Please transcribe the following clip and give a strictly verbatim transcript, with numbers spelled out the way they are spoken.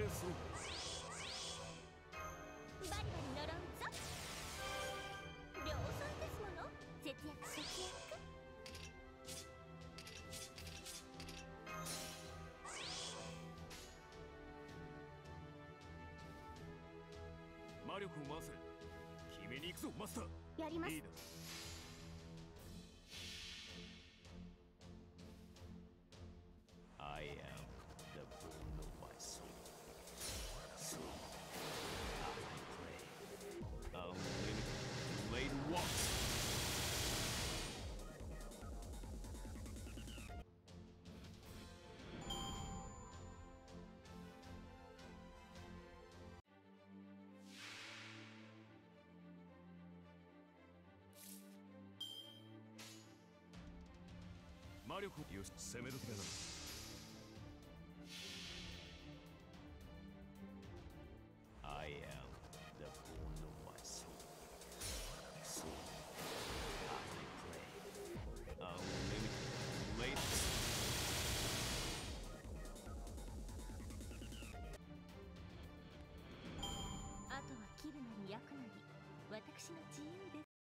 れそう。 バリバリ呪うぞ。量産ですもの。節約節約。 魔力を回せ。決めに行くぞマスター。 やります。 いいだ。 I am the bone of my soul. So, as I pray, unlimited blade walks. 魔力よし、攻め時だな。 I am the bone of my soul. So, as I pray, unlimited blade. あとは切るなり焼くなり、私の自由よ。